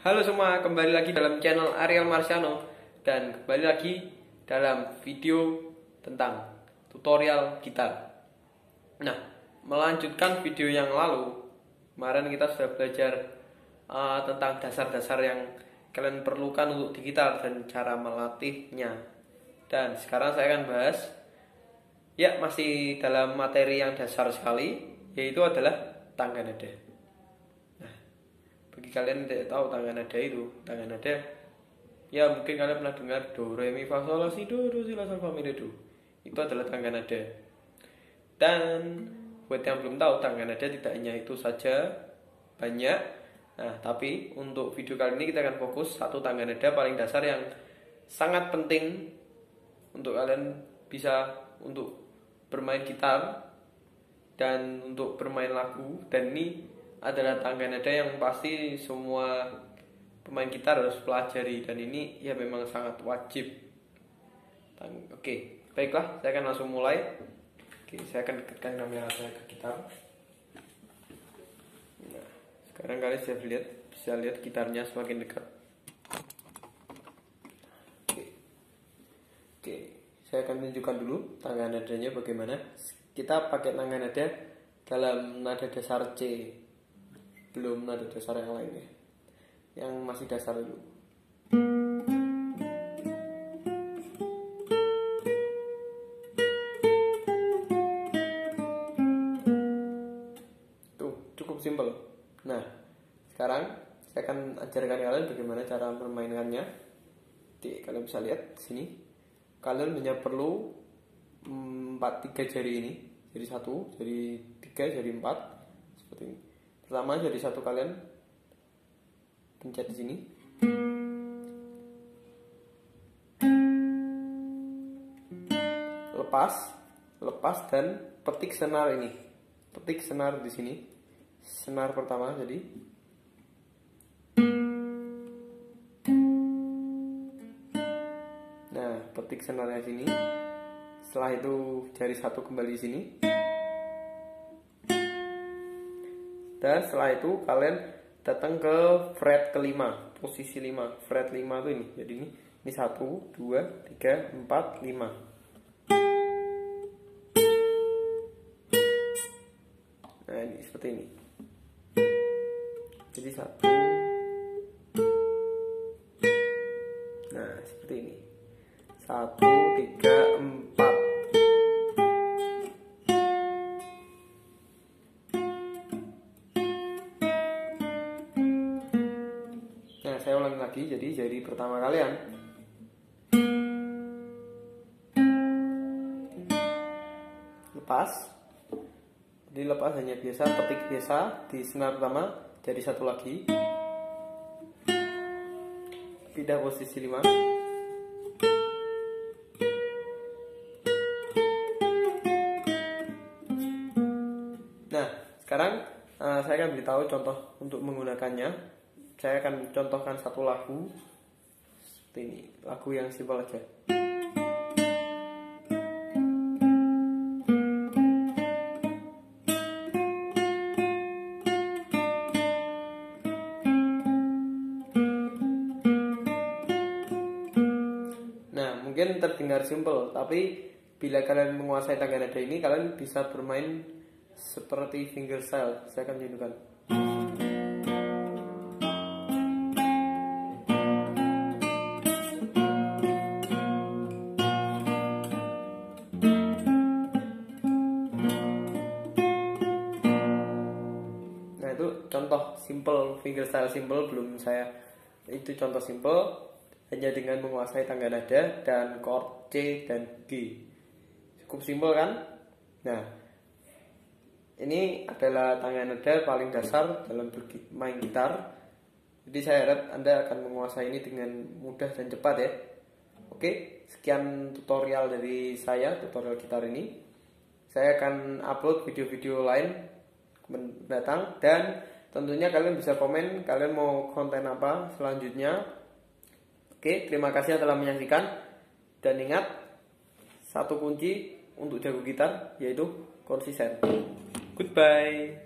Halo semua, kembali lagi dalam channel Ariel Marciano dan kembali lagi dalam video tentang tutorial gitar. Nah, melanjutkan video yang lalu, kemarin kita sudah belajar tentang dasar-dasar yang kalian perlukan untuk di gitar dan cara melatihnya. Dan sekarang saya akan bahas, ya masih dalam materi yang dasar sekali, yaitu adalah tangga nada. Bagi kalian yang tidak tahu tangga nada ya mungkin kalian pernah dengar do re mi fa sol la si do si la sol fa mi re do. Itu adalah tangga nada. Dan buat yang belum tahu, tangga nada tidak hanya itu saja, banyak. Nah, tapi untuk video kali ini kita akan fokus satu tangga nada paling dasar yang sangat penting untuk kalian bisa untuk bermain gitar dan untuk bermain lagu. Dan ini adalah tangga nada yang pasti semua pemain gitar harus pelajari, dan ini ya memang sangat wajib. Oke, baiklah, saya akan langsung mulai. Oke, saya akan dekatkan kamera saya ke gitar. Nah, sekarang kalian bisa lihat gitarnya semakin dekat. Oke, saya akan tunjukkan dulu tangga nadanya bagaimana. Kita pakai tangga nada dalam nada dasar C, belum nada dasar yang lainnya, yang masih dasar dulu. Tuh, cukup simpel. Nah, sekarang saya akan ajarkan kalian bagaimana cara memainkannya. Oke, kalian bisa lihat di sini. Kalian hanya perlu 3 jari ini, jari 1, jari 3, jari 4, seperti ini. Pertama, jari 1 kalian pencet di sini. Lepas dan petik senar ini. Petik senar di sini. Senar pertama jadi. Nah, petik senarnya sini. Setelah itu jari 1 kembali di sini. Dan setelah itu kalian datang ke fret kelima, posisi 5. Fret 5 itu ini. Jadi ini 1, 2, 3, 4, 5. Nah, ini seperti ini. Jadi 1. Nah, seperti ini. 1, 3, 4. Nah, saya ulangi lagi. Jadi jari pertama kalian lepas. Jadi lepas hanya biasa, petik biasa di senar pertama, jari 1 lagi. Pindah posisi 5. Nah, sekarang saya akan beritahu contoh untuk menggunakannya. Saya akan contohkan satu lagu seperti ini, lagu yang simpel aja. Nah, mungkin terdengar simpel, tapi bila kalian menguasai tangga nada ini, kalian bisa bermain seperti fingerstyle. Saya akan tunjukkan. Nah, itu contoh simple, fingerstyle simple, belum saya. Itu contoh simple hanya dengan menguasai tangga nada dan chord C dan G. Cukup simpel kan? Nah, ini adalah tangga nada paling dasar dalam bermain gitar. Jadi saya harap Anda akan menguasai ini dengan mudah dan cepat ya. Oke, sekian tutorial dari saya, tutorial gitar ini. Saya akan upload video-video lain mendatang, dan tentunya kalian bisa komen kalian mau konten apa selanjutnya. Oke, terima kasih telah menyaksikan, dan ingat satu kunci untuk jago gitar yaitu konsisten. Goodbye.